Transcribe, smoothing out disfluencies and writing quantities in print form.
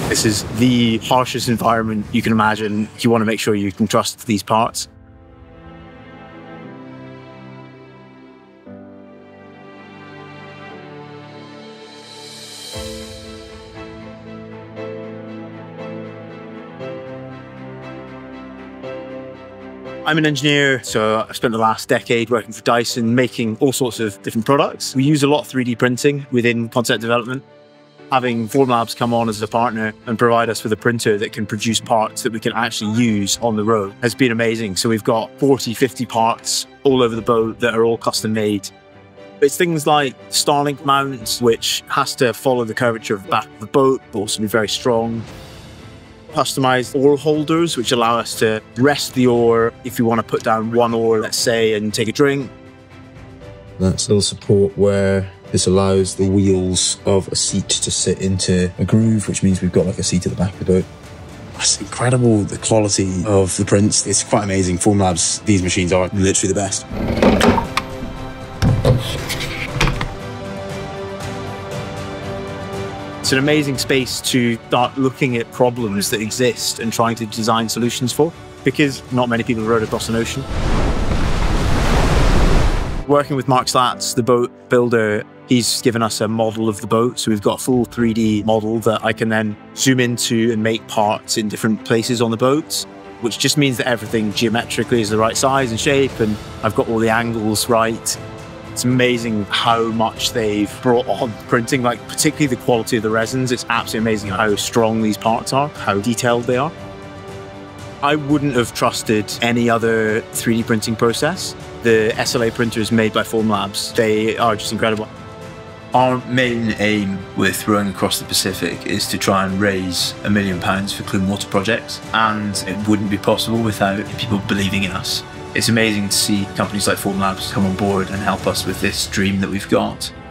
This is the harshest environment you can imagine. You want to make sure you can trust these parts. I'm an engineer, so I've spent the last decade working for Dyson, making all sorts of different products. We use a lot of 3D printing within concept development. Having Formlabs come on as a partner and provide us with a printer that can produce parts that we can actually use on the road has been amazing. So we've got 40, 50 parts all over the boat that are all custom made. It's things like Starlink mounts, which has to follow the curvature of the back of the boat, but also be very strong. Customized oar holders, which allow us to rest the oar if you want to put down one oar, let's say, and take a drink. That's little support where this allows the wheels of a seat to sit into a groove, which means we've got like a seat at the back of the boat. It's incredible, the quality of the prints. It's quite amazing. Formlabs, these machines are literally the best. It's an amazing space to start looking at problems that exist and trying to design solutions for, because not many people rowed across an ocean. Working with Mark Slatz, the boat builder, he's given us a model of the boat. So we've got a full 3D model that I can then zoom into and make parts in different places on the boat, which just means that everything geometrically is the right size and shape, and I've got all the angles right. It's amazing how much they've brought on printing, like particularly the quality of the resins. It's absolutely amazing how strong these parts are, how detailed they are. I wouldn't have trusted any other 3D printing process. The SLA printers made by Formlabs, they are just incredible. Our main aim with rowing across the Pacific is to try and raise £1 million for clean water projects, and it wouldn't be possible without people believing in us. It's amazing to see companies like Formlabs come on board and help us with this dream that we've got.